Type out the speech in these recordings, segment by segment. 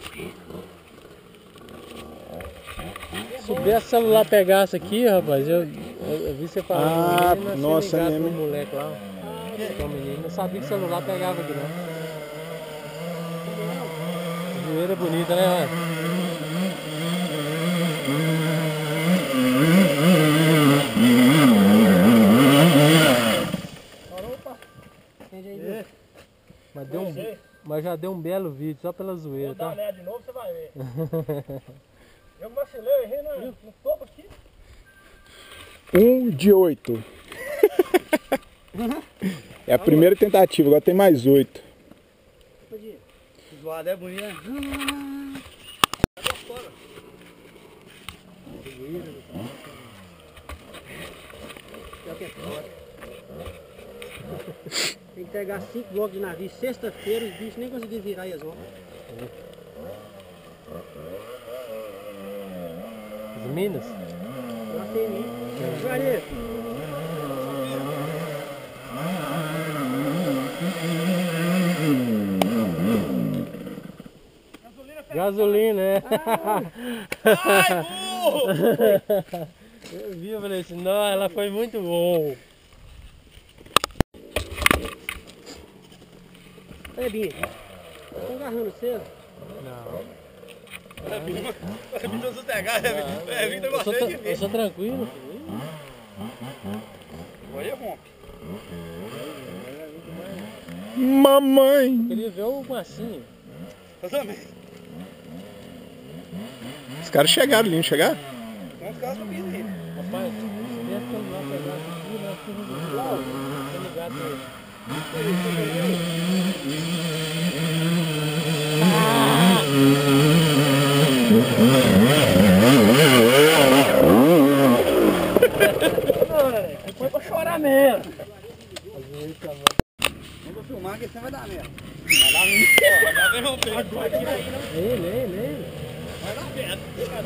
Se o celular pegasse aqui, rapaz, eu vi você falando. Nossa, é mesmo. Moleque lá. Menino, não sabia que o celular pegava aqui não. Zoeira bonita, né, mano? Mas já deu um belo vídeo, só pela zoeira, tá? Vou dar de novo, você vai ver. Eu vacilei, eu errei no topo aqui. 1 de 8. É a primeira tentativa, agora tem mais 8. Zoada é bonita, né? Tem que pegar 5 blocos de navio. Sexta-feira os bichos nem conseguiram virar aí as voltas. As minas? Lá tem mim. Maria. Gasolina, é. Ai, burro! Eu vi, eu falei assim, não, ela foi muito boa. Olha, Binho. Estão agarrando cedo? Não. Olha, Binho. Olha, Binho, eu sou cegado, né, Binho? É, Binho, eu gostei de ver. Eu sou tranquilo. Olha, bom. Mamãe! Eu queria ver o Marcinho. Eu também. Os caras chegaram ali, não chegaram? Tem uns caras subindo aí. Rapaz, se vier celular pegar aqui, nós temos um celular. Tô ligado nele. Foi pra chorar mesmo. Vamos filmar que você vai dar merda. Vai dar merda. Vai dar merda. Ele. Vai dar merda.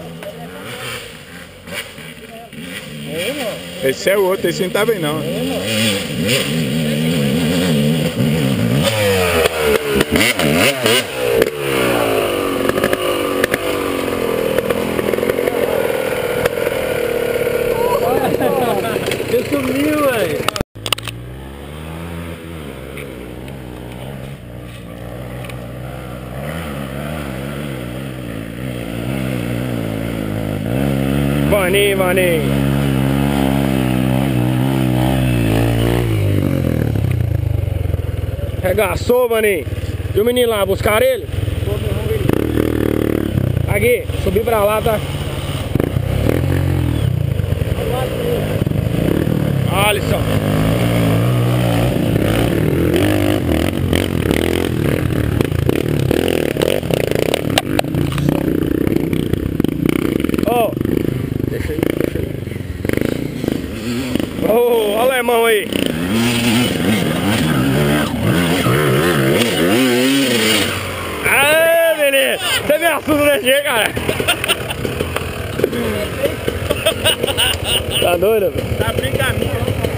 Esse é o outro, esse não tá bem não. Ele sumiu, velho. Vaninho. Regaçou, Vaninho. E o menino lá, buscaram ele? Aqui, subi pra lá, tá? Alisson. Oh, deixa aí. Oh, alemão aí. Aê, menino. Você me assusta desse jeito, cara. Tá doido, velho? Tá brincadeira.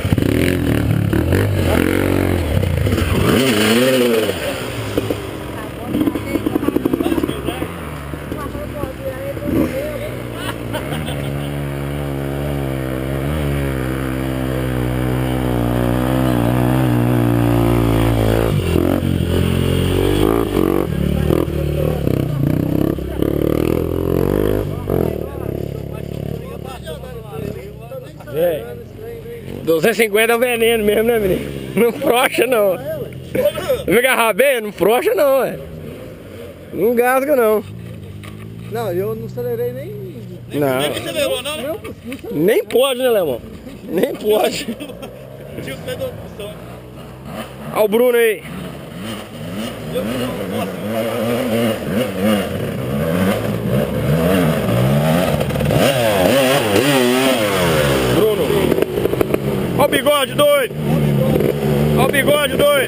É. 250 é um veneno mesmo, né, menino? Não frouxa, não. Não agarrar bem, não frouxa, não, é. Não gasga, não. Não, eu não acelerei nem... Não. Nem acelerou, não, né? Nem pode, né, Lemão? Nem pode. Tinha o pé da opção. Olha o Bruno aí. Bruno. Olha o bigode doido. Olha o bigode doido.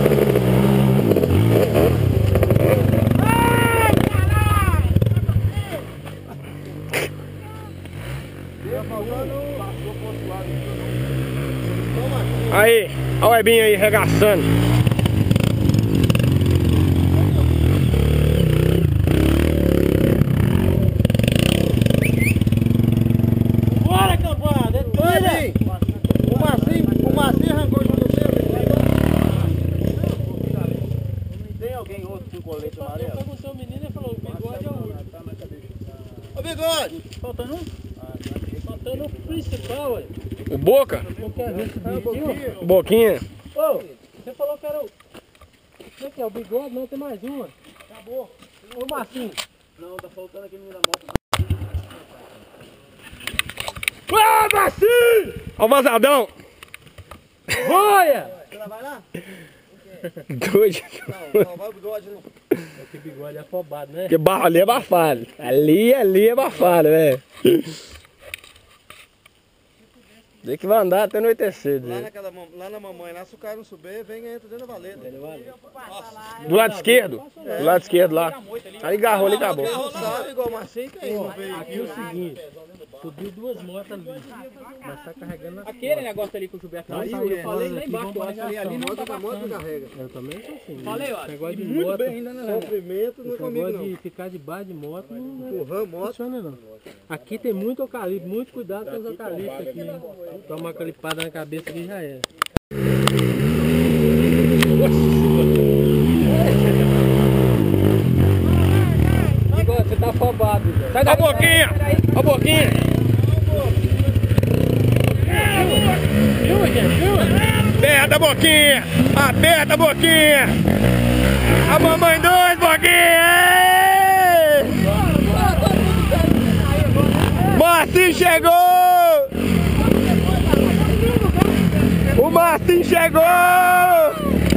Aí, olha o Ebinho aí, regaçando. Não, ué. O Boca? Não quer ver esse bicho? Boquinha. Ô, você falou que era o... Você que é o bigode? Não, tem mais uma. Acabou. Ô, Marcinho. Não, tá faltando aquele menino da moto. Ah, Marcinho! Ó o vazadão. Olha! Você vai lá? Doido. Não, vai o bigode não. Que bigode é afobado, né? Porque ali é abafado. Ali é abafado, velho. Tem que vai andar até anoitecer. Lá na mamãe, lá se o cara não subir, vem e entra dentro da valeta. Do lado esquerdo? Do lado esquerdo lá. Aí agarrou ali e acabou. Sabe igual o Marcinho tem. Aqui é o seguinte, subiu duas motos ali. Mas tá carregando na aquele negócio ali que o Gilberto não saiu. Eu falei lá embaixo, eu acho que ali não tá moto carrega. Eu também sou assim. Falei, ó. Negócio de moto, sofrimento não é comigo não. De ficar debaixo de moto não funciona não. Aqui tem muito eucalipto, muito cuidado com os eucaliptos aqui. Toma uma calipada na cabeça aqui já era. Você tá afobado. Sai da boquinha! A boquinha! Aperta a boquinha! Aperta a boquinha! A mamãe dois, boquinha! Marcinho chegou! O Marcinho chegou!